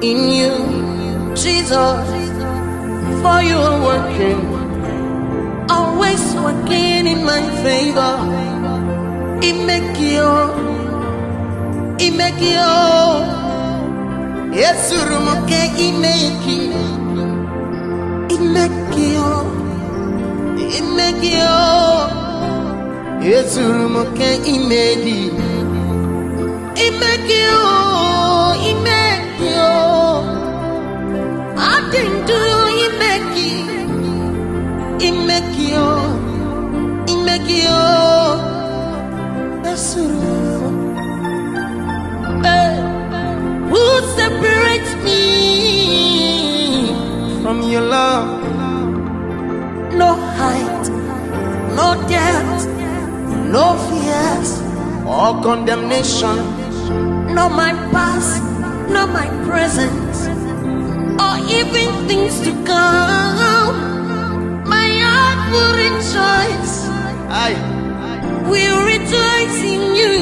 in you, Jesus, for you are working, always working in my favor. Imegi, Imegi, Yesurumuke Imegi, Imegi, Imegi, Yesurumuke Imegi, Imegi, Imegi, I didn't do Imegi, Imegi, Imegi, who separates me from your love? No height, no depth, no fears or condemnation. No my past, no my present, or even things to come. My heart will rejoice. We'll rejoice in you.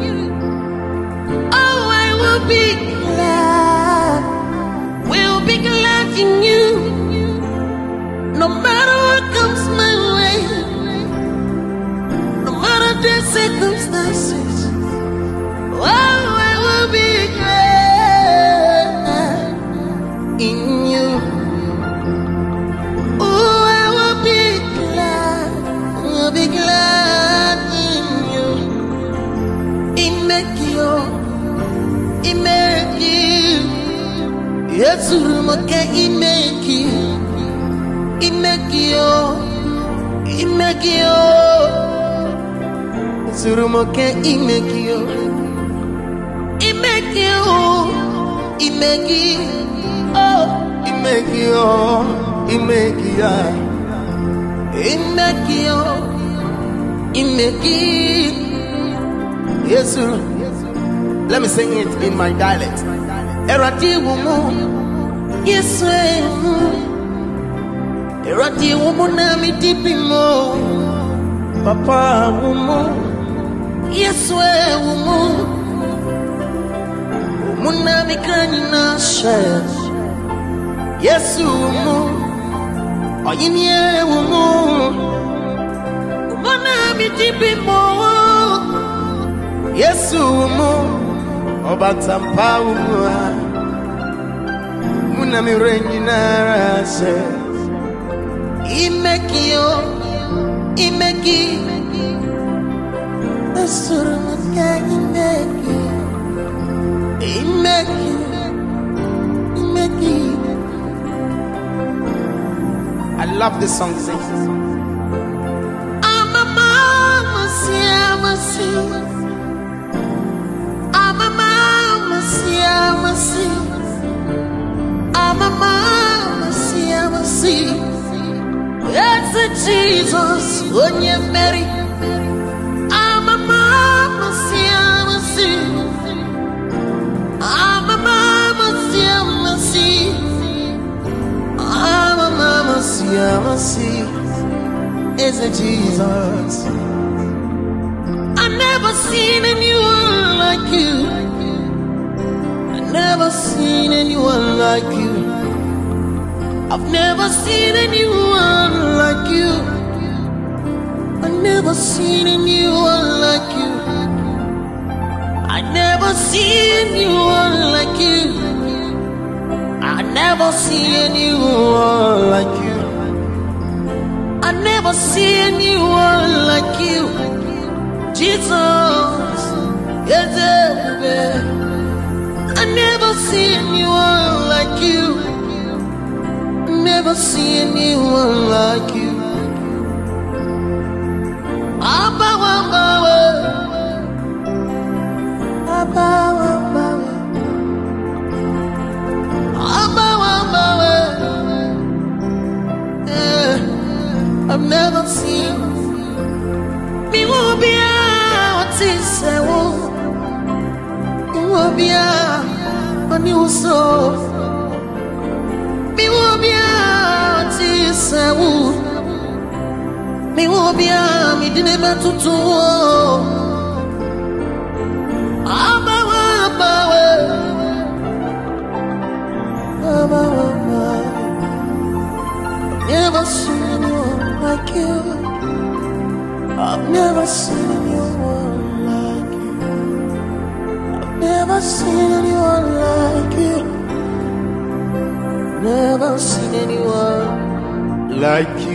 Oh, I will be glad. We'll be glad in you. No matter what comes my way, no matter the circumstances, oh, I will be glad in you. Oh, I will be glad. I will be glad. Imegi, Yesurumuke Imegi, Imegi, Imegi, Yesurumuke Imegi, Imegi, Imegi, oh, Imegi, Imegi, Imegi, Imegi, Yesuru. Let me sing it in my dialect. Erati wumu, Yeswe wumu. Erati wumu na mi dipimo. Papa wumu, Yeswe wumu. Wumu na mi krani na she. Yesu wumu, oyinye wumu. Wumu na mi dipimo. Yesu wumu. Obatampa umwa Muna mirengi narase Imegi, Imegi, Yesurumuke Imegi, Imegi, Imegi. I love this song. I'm a mama, see. I'm a mama, see. Yes, Jesus, when you marry. I'm a mama, see. I'm a mama, see. I'm a mama, see. It's a Jesus. I never seen anyone like you. Never seen anyone like you. I've never seen anyone like you. I've never seen anyone like you. I never see anyone like you. I never see anyone like you. I never see anyone like you. Jesus, yes, I never see anyone like you. Never see anyone like you. Abba, I've never seen me will be out this I will be out on you so me will be out this I will be out me didn't ever to never seen anyone like you. I've never seen anyone like you. Never seen anyone like you.